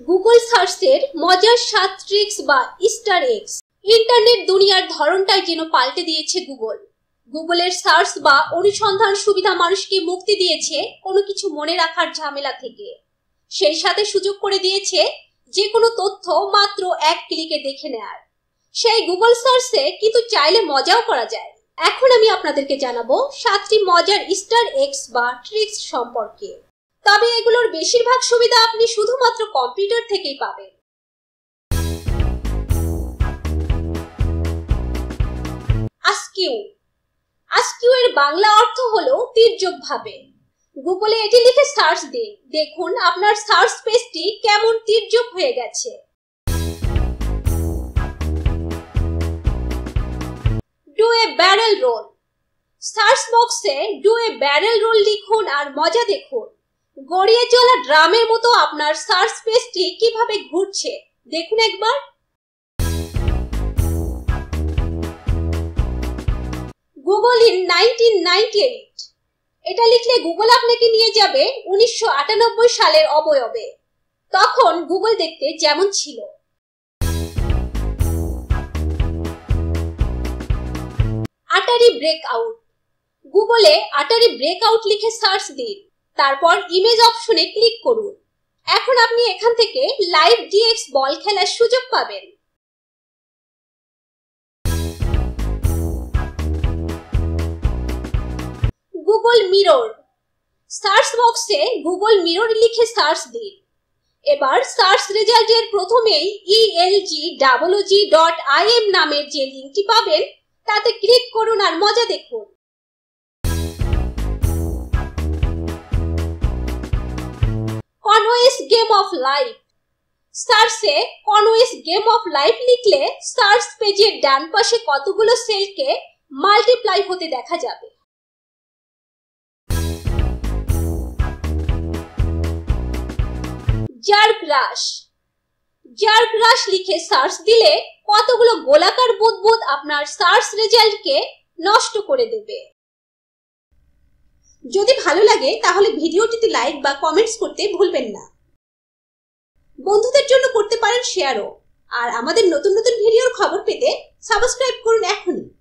Google সার্চের মজার 7 tricks বা ইস্টার এগস। ইন্টারনেট দুনিয়ার ধরনটাই যেন পাল্টে দিয়েছে গুগল। গুগলের সার্চ বা অনুসন্ধান সুবিধা মানুষকে মুক্তি দিয়েছে কোনো কিছু মনে রাখার ঝামেলা থেকে। সেই সাথে সুযোগ করে দিয়েছে যে কোনো তথ্য মাত্র এক ক্লিকে দেখে নেয়ার। সেই গুগল সার্চে কিন্তু চাইলে মজাও করা যায়। এখন আমি আপনাদেরকে জানাবো 7টি মজার ইস্টার এগস বা ট্রিক্স সম্পর্কে। তবে এগুলোর বেশিরভাগ সুবিধা আপনি শুধুমাত্র কম্পিউটার থেকেই পাবেন। আস্কিউ এর বাংলা অর্থ হলো তির্যক ভাবে। গুগলে এটি লিখে সার্চ দিন, দেখুন আপনার সার্চ পেজটি কেমন তির্যক হয়ে গেছে। Do a barrel roll. Search বক্সে ডু এ ব্যারেল রোল লিখুন আর মজা দেখুন। গড়িয়ে চলা ড্রামের মতো আপনার সার্চ পেজটি কিভাবে ঘুরছে দেখুন একবার। Google in 1998। এটা লিখলে গুগল আপনাকে নিয়ে যাবে 1998 সালের অবয়বে। তখন গুগল দেখতে যেমন ছিল। Atari breakout. গুগলে আটারি ব্রেকআউট লিখে সার্চ দিন, তারপর ইমেজ অপশনে ক্লিক করুন। এখন আপনি এখান থেকে লাইভ ডিএক্স বল খেলার সুযোগ পাবেন। Google mirror. সার্চ বক্সে গুগল মিরর লিখে সার্চ দিন। এবার সার্চ রেজাল্টের প্রথমেই elgog.im নামের যে লিঙ্কটি পাবেন তাতে ক্লিক করুন আর মজা দেখুন। Conway's game of life. সার্চে কনওয়েস গেম অফ লাইফ লিখলে সার্চ পেজের ডান পাশে কতগুলো সেলকে মাল্টিপ্লাই হতে দেখা যাবে। জার্ক রাশ লিখে সার্চ দিলে কতগুলো গোলাকার বুদবুদ আপনার সার্চ রেজাল্টকে নষ্ট করে দেবে। যদি ভালো লাগে তাহলে ভিডিওটিতে লাইক বা কমেন্টস করতে ভুলবেন না। বন্ধুদের জন্য করতে পারেন শেয়ারও। আর আমাদের নতুন নতুন ভিডিওর খবর পেতে সাবস্ক্রাইব করুন এখনই।